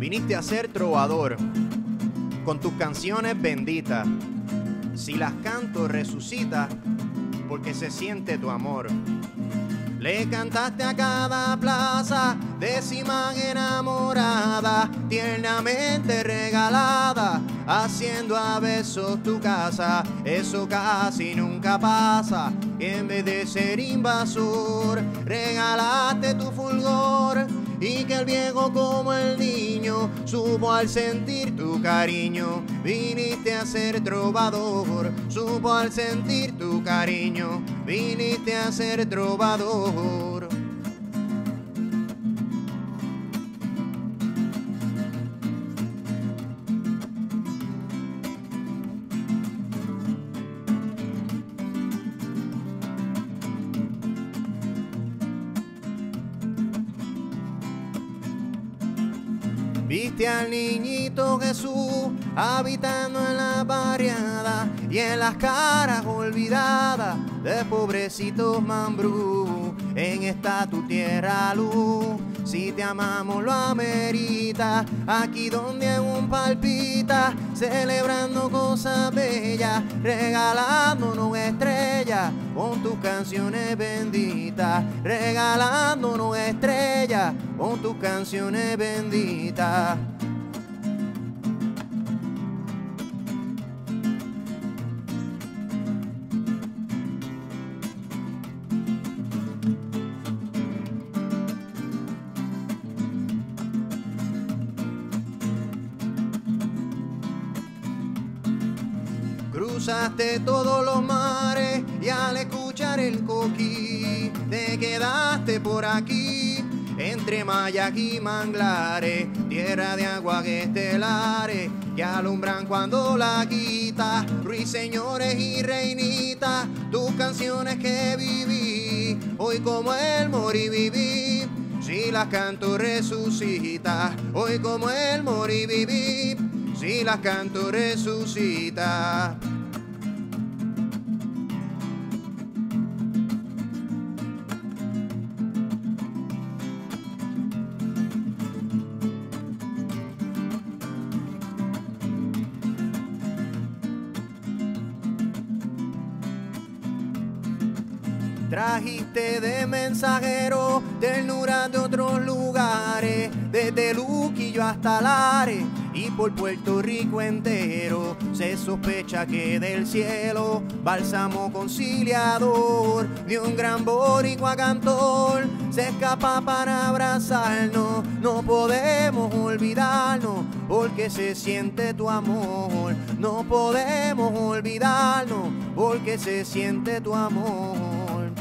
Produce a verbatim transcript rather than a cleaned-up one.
Viniste a ser trovador con tus canciones benditas. Si las canto resucita porque se siente tu amor. Le cantaste a cada plaza décima enamorada, tiernamente regalada, haciendo a besos tu casa. Eso casi nunca pasa, que en vez de ser invasor, regalaste tu fulgor. Y que el viejo como el niño supo al sentir tu cariño. Viniste a ser trovador, supo al sentir tu cariño. Viniste a ser trovador. Viste al niñito Jesús habitando en la barriada y en las caras olvidadas de pobrecitos mambrú. En esta tu tierra luz, si te amamos lo amerita. Aquí donde aún palpita, celebrando cosas bellas, regalándonos estrellas con tus canciones benditas, regalándonos estrellas con tus canciones benditas. Cruzaste todos los mares y al escuchar el coquí te quedaste por aquí entre mayas y manglares, tierra de aguas estelares que alumbran cuando la quitas. Ruiseñores y reinitas, tus canciones que viví, hoy como el morir viví. Si las canto resucita, hoy como el morir viví. Si las canto resucita. Trajiste de mensajero ternura de otros lugares, desde Luquillo hasta Lares y por Puerto Rico entero. Se sospecha que del cielo bálsamo conciliador de un gran boricua cantor se escapa para abrazarnos. No podemos olvidarnos porque se siente tu amor. No podemos olvidarnos porque se siente tu amor.